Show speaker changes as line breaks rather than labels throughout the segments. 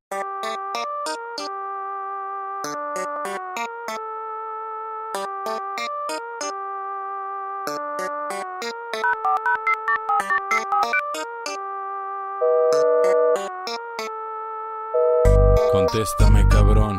Contéstame, cabrón.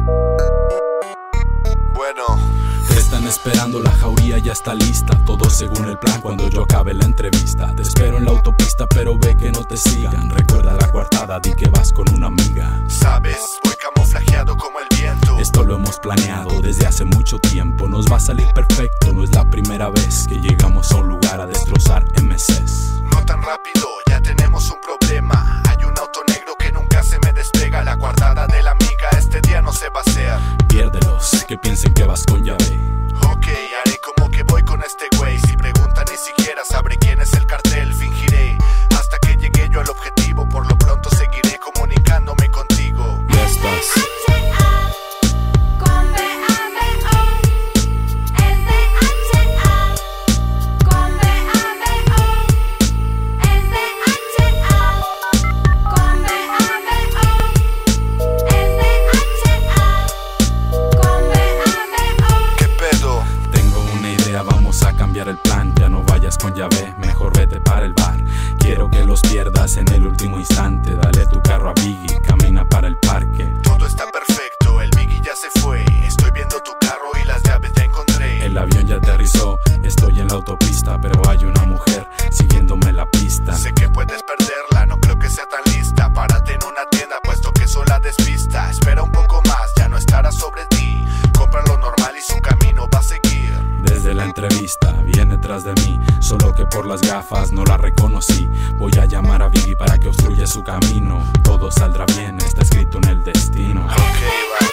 Bueno,
Te están esperando, la jauría ya está lista. Todo según el plan cuando yo acabe la entrevista. Te espero en la autopista pero ve que no te sigan. Recuerda la coartada, di que vas con una amiga.
sabes, voy camuflajeado como el viento.
Esto lo hemos planeado desde hace mucho tiempo. Nos va a salir perfecto, no es la primera vez que llegamos a un lugar a destrozar MCs.
No tan rápido, ya tenemos un problema. Hay un auto negro que nunca se me despega. La guardada de la amiga este día no se va a hacer.
Piérdelos, que piensen que vas con llave.
Ok, haré como que voy con este güey. Si preguntan ni siquiera sabré quién es el cartel. Fingiré hasta que llegue yo al objetivo. Por lo pronto seguiré comunicándome contigo.
Ya estás. Vamos a cambiar el plan, ya no vayas con llave, mejor vete para el bar. Quiero que los pierdas en el último instante. Dale tu carro a Biggie, camina para el parque.
Todo está perfecto, el Biggie ya se fue. Estoy viendo tu carro y las llaves ya encontré.
El avión ya aterrizó, estoy en la autopista, pero hay una mujer siguiéndome la pista.
Sé que puedes perderla, no creo que sea tan lista. Párate en una tienda puesto que sola despista. Espera un poco más, ya no estará sobre ti. Compra lo normal y su camino va a seguir.
Desde la entrevista viene tras de mí, solo que por las gafas no la reconocí. Voy a llamar a Biggie para que obstruya su camino. Todo saldrá bien, está escrito en el destino.
Ok, va.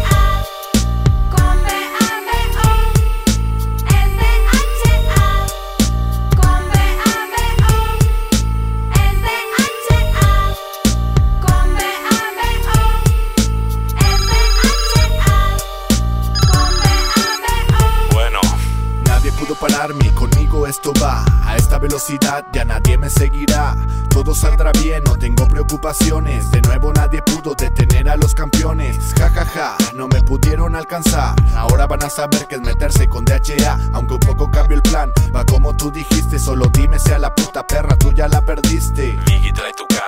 Pudo pararme, conmigo esto va. A esta velocidad ya nadie me seguirá. Todo saldrá bien, no tengo preocupaciones. De nuevo nadie pudo detener a los campeones. Ja ja ja, no me pudieron alcanzar. Ahora van a saber que es meterse con DHA. Aunque un poco cambio el plan, va como tú dijiste. Solo dime si a la puta perra tú ya la perdiste.
Biggie, trae tu cara.